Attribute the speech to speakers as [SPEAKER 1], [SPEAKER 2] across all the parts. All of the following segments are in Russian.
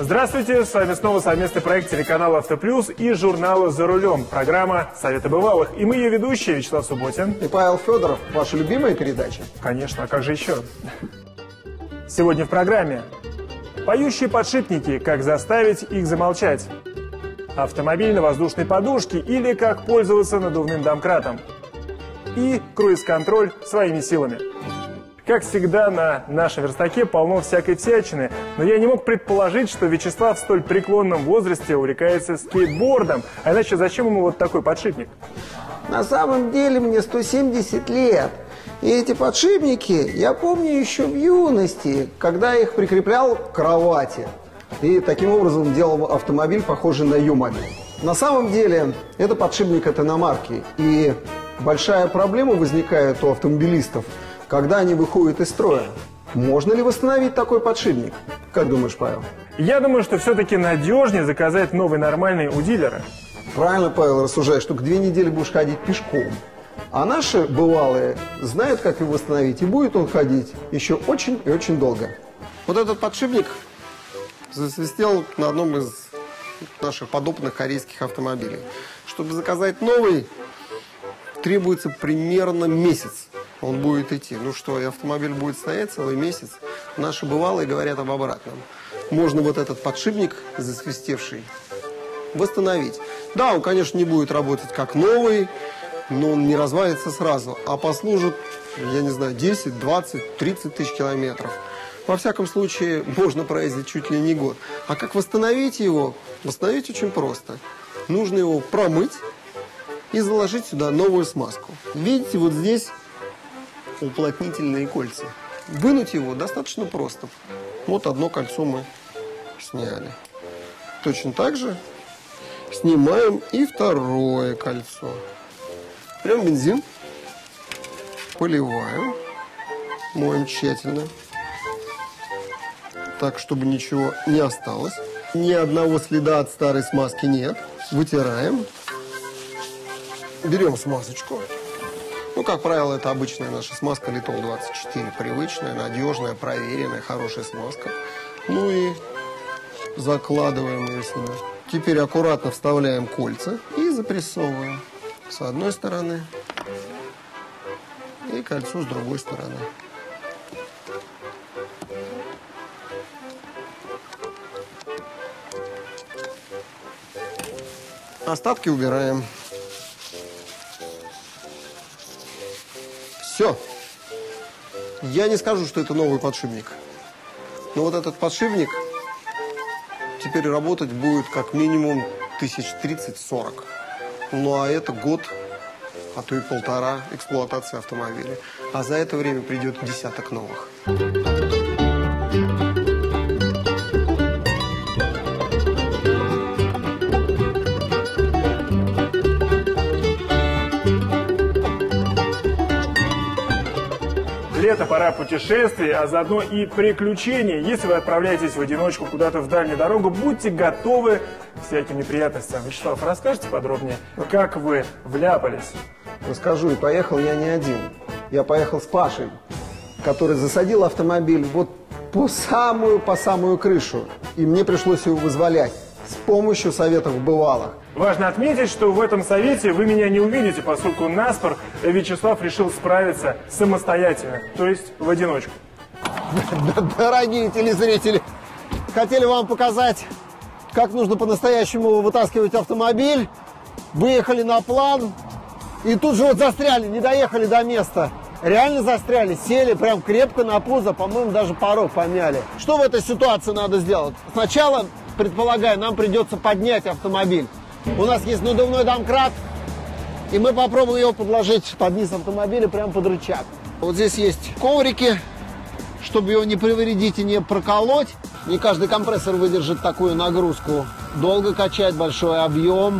[SPEAKER 1] Здравствуйте, с вами снова совместный проект телеканала «Автоплюс» и журнала «За рулем». Программа «Советы бывалых». И мы ее ведущие, Вячеслав Субботин.
[SPEAKER 2] И Павел Федоров. Ваша любимая передача?
[SPEAKER 1] Конечно, а как же еще? Сегодня в программе поющие подшипники, как заставить их замолчать. Автомобиль на воздушной подушке или как пользоваться надувным домкратом. И круиз-контроль своими силами. Как всегда, на нашем верстаке полно всякой всячины, но я не мог предположить, что Вячеслав в столь преклонном возрасте увлекается скейтбордом. А иначе зачем ему вот такой подшипник?
[SPEAKER 2] На самом деле мне 170 лет. И эти подшипники я помню еще в юности, когда я их прикреплял к кровати. И таким образом делал автомобиль похожий на Юмали. На самом деле, это подшипник от иномарки. И большая проблема возникает у автомобилистов, когда они выходят из строя. Можно ли восстановить такой подшипник? Как думаешь, Павел?
[SPEAKER 1] Я думаю, что все-таки надежнее заказать новый нормальный у дилера.
[SPEAKER 2] Правильно, Павел, рассуждаешь, что 2 недели будешь ходить пешком. А наши бывалые знают, как его восстановить, и будет он ходить еще очень и очень долго. Вот этот подшипник засвистел на одном из наших подопытных корейских автомобилей. Чтобы заказать новый, требуется примерно месяц. Он будет идти. Ну что, и автомобиль будет стоять целый месяц. Наши бывалые говорят об обратном. Можно вот этот подшипник, засвистевший, восстановить. Да, он, конечно, не будет работать как новый, но он не развалится сразу, а послужит, я не знаю, 10, 20, 30 тысяч километров. Во всяком случае, можно проездить чуть ли не год. А как восстановить его? Восстановить очень просто. Нужно его промыть и заложить сюда новую смазку. Видите, вот здесь уплотнительные кольца. Вынуть его достаточно просто. Вот одно кольцо мы сняли. Точно так же снимаем и второе кольцо. Берем бензин, поливаем, моем тщательно, так, чтобы ничего не осталось. Ни одного следа от старой смазки нет. Вытираем. Берем смазочку. Ну, как правило, это обычная наша смазка Литол 24. Привычная, надежная, проверенная, хорошая смазка. Ну и закладываем ее сюда. Теперь аккуратно вставляем кольца и запрессовываем. С одной стороны и кольцо с другой стороны. Остатки убираем. Все. Я не скажу, что это новый подшипник. Но вот этот подшипник теперь работать будет как минимум 1030-40. Ну а это год, а то и 1,5 эксплуатации автомобиля. А за это время придет десяток новых.
[SPEAKER 1] Лето, пора путешествий, а заодно и приключений. Если вы отправляетесь в одиночку куда-то в дальнюю дорогу, будьте готовы к всяким неприятностям. Вячеслав, расскажите подробнее, как вы вляпались?
[SPEAKER 2] Расскажу, и поехал я не один. Я поехал с Пашей, который засадил автомобиль вот по самую крышу. И мне пришлось его вызволять с помощью советов бывалых.
[SPEAKER 1] Важно отметить, что в этом совете вы меня не увидите, поскольку наспор Вячеслав решил справиться самостоятельно, то есть в одиночку.
[SPEAKER 2] Дорогие телезрители, хотели вам показать, как нужно по-настоящему вытаскивать автомобиль. Выехали на план и тут же вот застряли, не доехали до места. Реально застряли, сели прям крепко на пузо, по-моему, даже порог помяли. Что в этой ситуации надо сделать? Сначала, предполагаю, нам придется поднять автомобиль. У нас есть надувной домкрат, и мы попробуем его подложить под низ автомобиля, прямо под рычаг. Вот здесь есть коврики, чтобы его не повредить и не проколоть. Не каждый компрессор выдержит такую нагрузку. Долго качать, большой объем.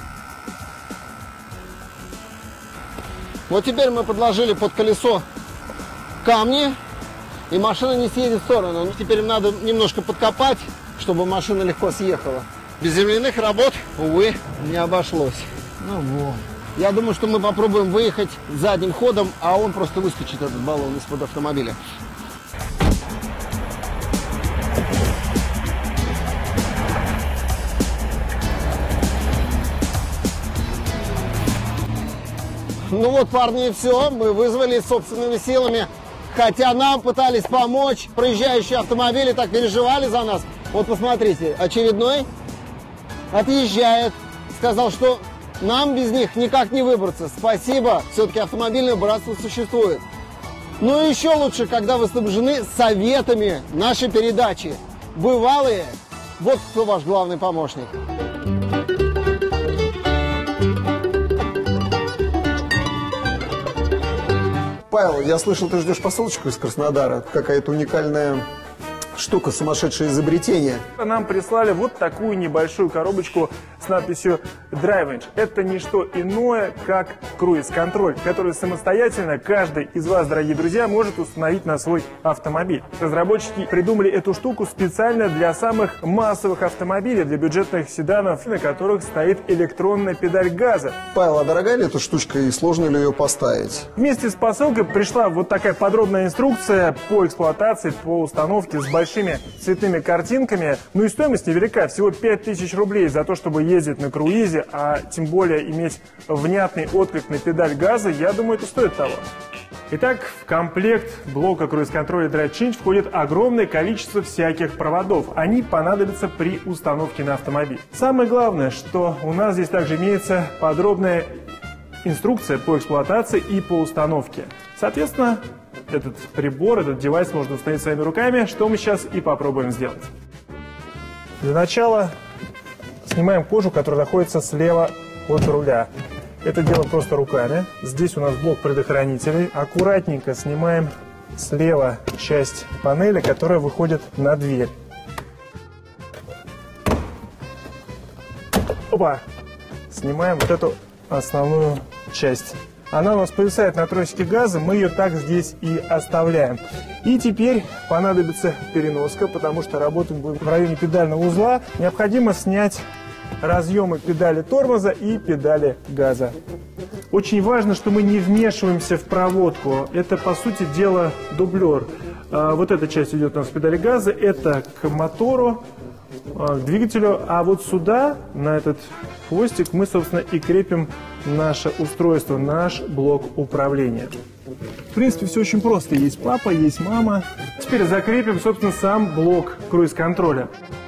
[SPEAKER 2] Вот теперь мы подложили под колесо камни, и машина не съедет в сторону. Но теперь им надо немножко подкопать, чтобы машина легко съехала. Без земляных работ, увы, не обошлось. Ну вот. Я думаю, что мы попробуем выехать задним ходом, а он просто выскочит, этот баллон, из-под автомобиля. Ну вот, парни, и все. Мы вызвали собственными силами. Хотя нам пытались помочь. Проезжающие автомобили так переживали за нас. Вот посмотрите, очередной отъезжает. Сказал, что нам без них никак не выбраться. Спасибо. Все-таки автомобильное братство существует. Но еще лучше, когда вы снабжены советами нашей передачи. Бывалые. Вот кто ваш главный помощник. Павел, я слышал, ты ждешь посылочку из Краснодара. Какая-то уникальная штука, сумасшедшее изобретение.
[SPEAKER 1] Нам прислали вот такую небольшую коробочку с надписью Drive-Range. Это не что иное, как круиз-контроль, который самостоятельно каждый из вас, дорогие друзья, может установить на свой автомобиль. Разработчики придумали эту штуку специально для самых массовых автомобилей, для бюджетных седанов, на которых стоит электронная педаль газа.
[SPEAKER 2] Павел, а дорогая ли эта штучка и сложно ли ее поставить?
[SPEAKER 1] Вместе с посылкой пришла вот такая подробная инструкция по эксплуатации, по установке с большими цветными картинками. Ну и стоимость невелика, всего 5000 рублей за то, чтобы ездить на круизе, а тем более иметь внятный отклик на педаль газа, я думаю, это стоит того. Итак, в комплект блока круиз-контроля Drive Change входит огромное количество всяких проводов. Они понадобятся при установке на автомобиль. Самое главное, что у нас здесь также имеется подробная инструкция по эксплуатации и по установке. Соответственно, этот прибор, этот девайс можно установить своими руками, что мы сейчас и попробуем сделать. Для начала снимаем кожу, которая находится слева от руля. Это делаем просто руками. Здесь у нас блок предохранителей. Аккуратненько снимаем слева часть панели, которая выходит на дверь. Опа! Снимаем вот эту основную часть. Она у нас повисает на тросике газа, мы ее так здесь и оставляем. И теперь понадобится переноска, потому что работать будем в районе педального узла. Необходимо снять разъемы педали тормоза и педали газа. Очень важно, что мы не вмешиваемся в проводку. Это, по сути дела, дублер. Вот эта часть идет у нас с педали газа, это к мотору, к двигателю, а вот сюда, на этот хвостик, мы, собственно, и крепим наше устройство, наш блок управления. В принципе, все очень просто. Есть папа, есть мама. Теперь закрепим, собственно, сам блок круиз-контроля.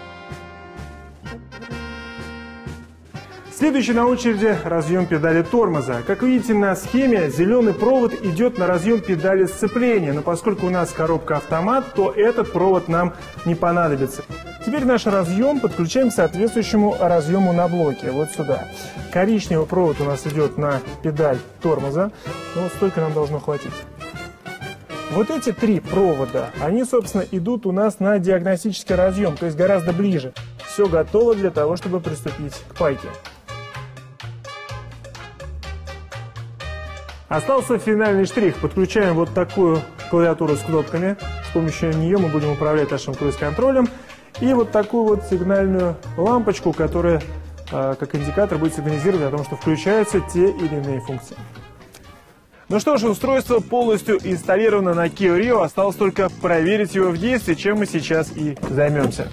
[SPEAKER 1] Следующий на очереди разъем педали тормоза. Как видите на схеме, зеленый провод идет на разъем педали сцепления, но поскольку у нас коробка автомат, то этот провод нам не понадобится. Теперь наш разъем подключаем к соответствующему разъему на блоке, вот сюда. Коричневый провод у нас идет на педаль тормоза, но вот столько нам должно хватить. Вот эти три провода, они, собственно, идут у нас на диагностический разъем, то есть гораздо ближе. Все готово для того, чтобы приступить к пайке. Остался финальный штрих. Подключаем вот такую клавиатуру с кнопками. С помощью нее мы будем управлять нашим круиз-контролем. И вот такую вот сигнальную лампочку, которая как индикатор будет сигнализировать о том, что включаются те или иные функции. Ну что ж, устройство полностью инсталлировано на Kia Rio. Осталось только проверить его в действии, чем мы сейчас и займемся.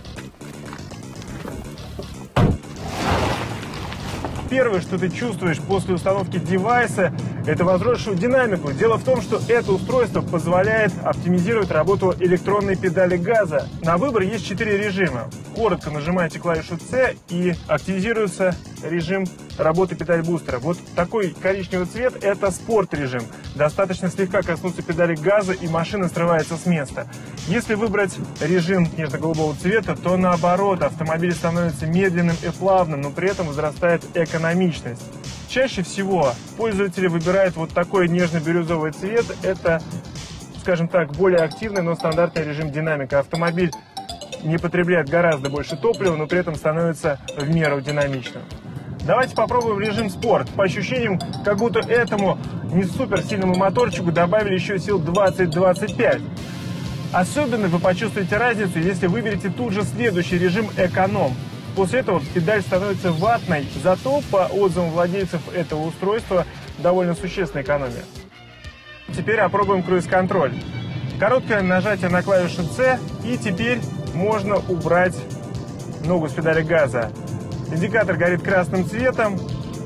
[SPEAKER 1] Первое, что ты чувствуешь после установки девайса, это возросшую динамику. Дело в том, что это устройство позволяет оптимизировать работу электронной педали газа. На выбор есть 4 режима. Коротко нажимаете клавишу C и активизируется режим работы педаль бустера. Вот такой коричневый цвет – это спорт-режим. Достаточно слегка коснуться педали газа, и машина срывается с места. Если выбрать режим нежно-голубого цвета, то наоборот, автомобиль становится медленным и плавным, но при этом возрастает экономичность. Чаще всего пользователи выбирают вот такой нежно-бирюзовый цвет. Это, скажем так, более активный, но стандартный режим динамика. Автомобиль не потребляет гораздо больше топлива, но при этом становится в меру динамичным. Давайте попробуем режим спорт. По ощущениям, как будто этому не супер сильному моторчику добавили еще сил 20-25. Особенно вы почувствуете разницу, если выберете тут же следующий режим эконом. После этого педаль становится ватной, зато по отзывам владельцев этого устройства довольно существенная экономия. Теперь опробуем круиз-контроль. Короткое нажатие на клавишу C, и теперь можно убрать ногу с педали газа. Индикатор горит красным цветом.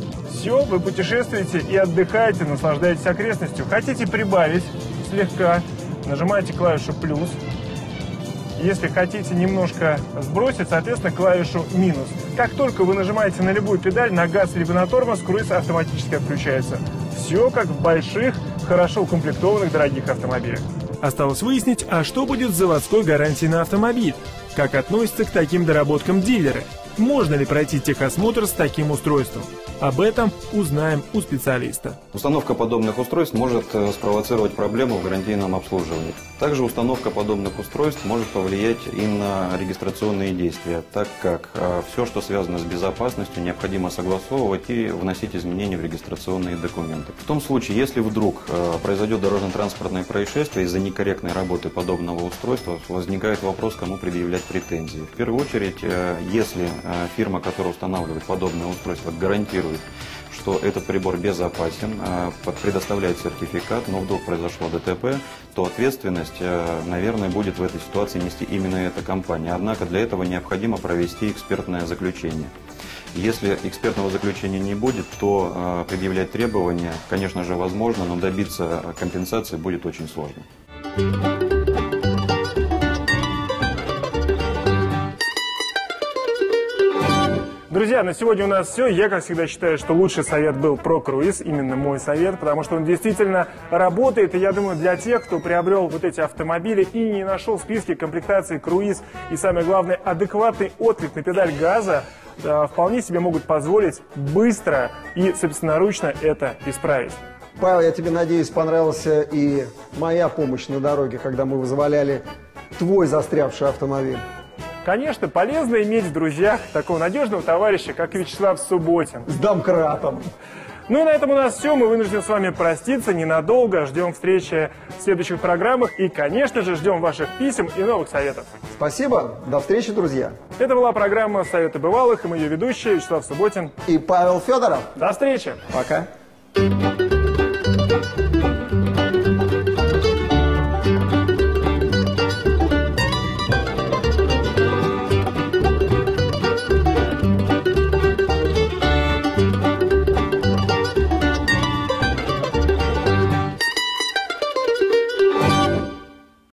[SPEAKER 1] Все, вы путешествуете и отдыхаете, наслаждаетесь окрестностью. Хотите прибавить слегка, нажимаете клавишу плюс. Если хотите немножко сбросить, соответственно, клавишу минус. Как только вы нажимаете на любую педаль, на газ либо на тормоз, круиз автоматически отключается. Все как в больших, хорошо укомплектованных дорогих автомобилях. Осталось выяснить, а что будет с заводской гарантией на автомобиль? Как относятся к таким доработкам дилеры? Можно ли пройти техосмотр с таким устройством? Об этом узнаем у специалиста.
[SPEAKER 3] Установка подобных устройств может спровоцировать проблему в гарантийном обслуживании. Также установка подобных устройств может повлиять и на регистрационные действия, так как все, что связано с безопасностью, необходимо согласовывать и вносить изменения в регистрационные документы. В том случае, если вдруг произойдет дорожно-транспортное происшествие из-за некорректной работы подобного устройства, возникает вопрос, кому предъявлять претензии. В первую очередь, если фирма, которая устанавливает подобное устройство, гарантирует, что этот прибор безопасен, предоставляет сертификат, но вдруг произошло ДТП, то ответственность, наверное, будет в этой ситуации нести именно эта компания. Однако для этого необходимо провести экспертное заключение. Если экспертного заключения не будет, то предъявлять требования, конечно же, возможно, но добиться компенсации будет очень сложно.
[SPEAKER 1] Друзья, на сегодня у нас все. Я, как всегда, считаю, что лучший совет был про круиз, именно мой совет, потому что он действительно работает. И я думаю, для тех, кто приобрел вот эти автомобили и не нашел в списке комплектации круиз и, самое главное, адекватный отклик на педаль газа, вполне себе могут позволить быстро и собственноручно это исправить.
[SPEAKER 2] Павел, я тебе, надеюсь, понравился и моя помощь на дороге, когда мы вызволяли твой застрявший автомобиль.
[SPEAKER 1] Конечно, полезно иметь в друзьях такого надежного товарища, как Вячеслав Субботин.
[SPEAKER 2] С домкратом.
[SPEAKER 1] Ну и на этом у нас все. Мы вынуждены с вами проститься ненадолго. Ждем встречи в следующих программах. И, конечно же, ждем ваших писем и новых советов.
[SPEAKER 2] Спасибо. До встречи, друзья.
[SPEAKER 1] Это была программа «Советы бывалых», и мы ее ведущие Вячеслав Субботин
[SPEAKER 2] и Павел Федоров.
[SPEAKER 1] До встречи.
[SPEAKER 2] Пока.